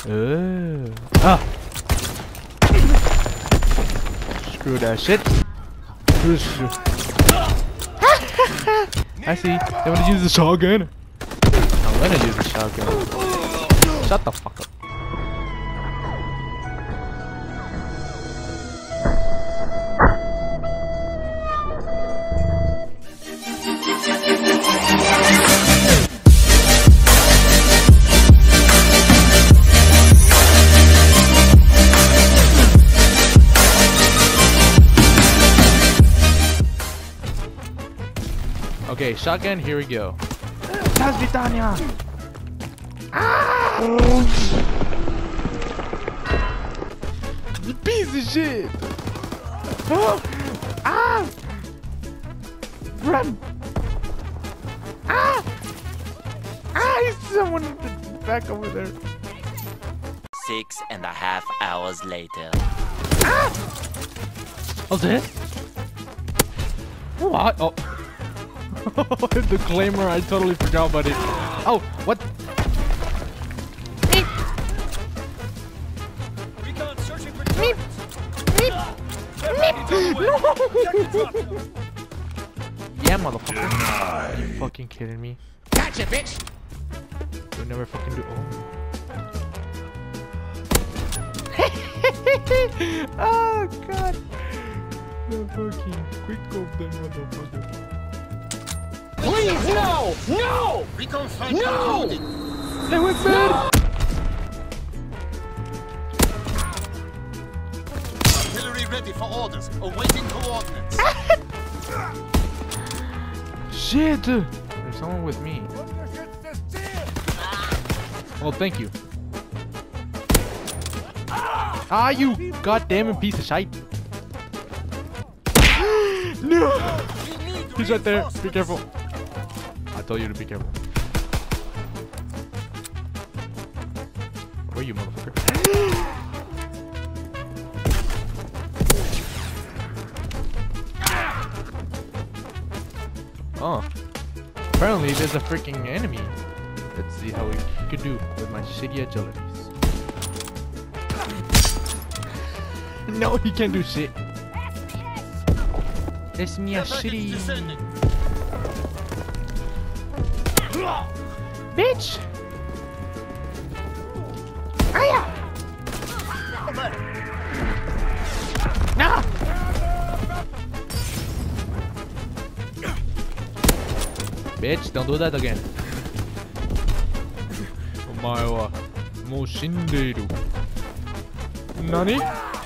Ah! Screw that shit. I see. They want to use the shotgun. I'm gonna use the shotgun. Shut the fuck up. Okay, shotgun, here we go. Vitania! Ah! You piece of shit! Oh! Ah! Run! Ah! Ah! He's someone back over there. 6.5 hours later. Ah! Oh, dead? What? Oh. The claimer, I totally forgot about it. Oh, what? Recon searching for Meep. Meep. Meep. No. Yeah, motherfucker. Are you fucking kidding me? Gotcha, bitch! You'll never fucking do. Oh. Oh god. The fucking quick of the motherfucker. Please, no! No! Recon No! They went bad! Artillery ready for orders. Awaiting coordinates. Shit! There's someone with me. Oh, thank you. Ah, you goddamn piece of shite! No! He's right there. Be careful. I told you to be careful. Where are you, motherfucker? Oh. Apparently there's a freaking enemy. Let's see how we could do with my shitty agilities. No, he can't do shit. It's me a shitty... Bitch! Aya! Nah! Bitch, don't do that again. Omae wa mou shinderu. Nani?